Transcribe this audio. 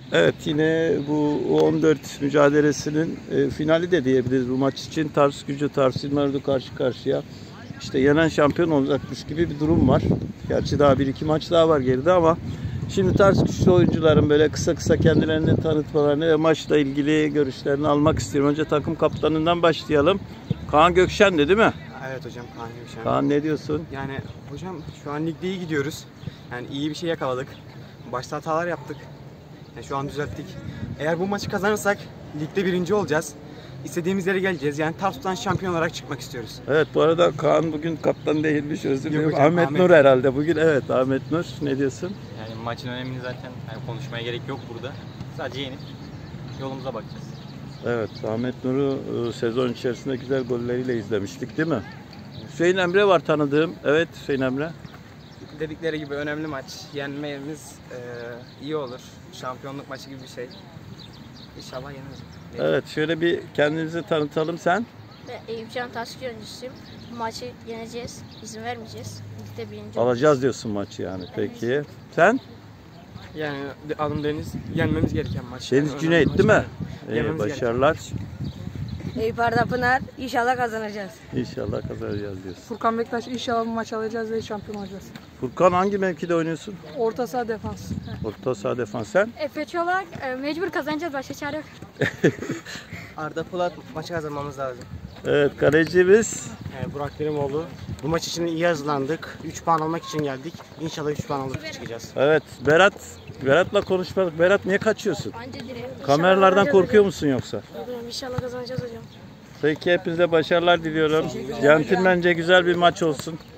Evet, yine bu U14 mücadelesinin finali de diyebiliriz bu maç için. Tars Gücü, Tars İlmardu karşı karşıya. İşte yenen şampiyon olacakmış gibi bir durum var. Gerçi daha 1-2 maç daha var geride ama şimdi Tars Güçlü oyuncuların böyle kısa kısa kendilerini tanıtmalarını ve maçla ilgili görüşlerini almak istiyorum. Önce takım kaptanından başlayalım. Kaan Gökşen'di değil mi? Evet hocam, Kaan Gökşen. Kaan, ne diyorsun? Yani hocam şu an ligde iyi gidiyoruz. Yani iyi bir şey yakaladık. Başta hatalar yaptık. Yani şu an düzelttik. Eğer bu maçı kazanırsak ligde birinci olacağız. İstediğimiz yere geleceğiz. Yani Tarsus'tan şampiyon olarak çıkmak istiyoruz. Evet, bu arada Kaan bugün kaptan değilmiş, özür dilerim. hocam, Ahmet Nur herhalde bugün. Evet, Ahmet Nur, ne diyorsun? Yani maçın önemini zaten konuşmaya gerek yok burada. Sadece yenip yolumuza bakacağız. Evet, Ahmet Nur'u sezon içerisinde güzel golleriyle izlemiştik değil mi? Hüseyin Emre var tanıdığım. Evet, Hüseyin Emre. Dedikleri gibi önemli maç. Yenmemiz iyi olur. Şampiyonluk maçı gibi bir şey. İnşallah yeniriz. Evet, şöyle bir kendinizi tanıtalım sen. Eyüpcan Taşkı öncüsüyüm. Bu maçı yeneceğiz. İzin vermeyeceğiz. Ligde birinci Alacağız diyorsun maçı yani. Peki. Sen? Yani adım Deniz. Yenmemiz gereken maç. Deniz Yani Cüneyt değil mi? Yenmemiz Başarılar. Eyüp Arda Pınar, inşallah kazanacağız. İnşallah kazanacağız diyorsun. Furkan Bektaş, inşallah bu maçı alacağız ve şampiyon olacağız. Furkan, hangi mevkide oynuyorsun? Orta saha defans. Orta saha defans. Sen? Efeç olarak mecbur kazanacağız. Başka çare yok. Arda Polat, maçı kazanmamız lazım. Evet, kalecimiz. Burak Derimoğlu. Bu maç için iyi hazırlandık. 3 puan almak için geldik. İnşallah 3 puan alıp çıkacağız. Evet, Berat'la konuşmadık. Berat, niye kaçıyorsun? Anca direğe. Kameralardan korkuyor musun yoksa? İnşallah kazanacağız hocam. Peki, hepinize başarılar diliyorum. Centilmence güzel bir maç olsun.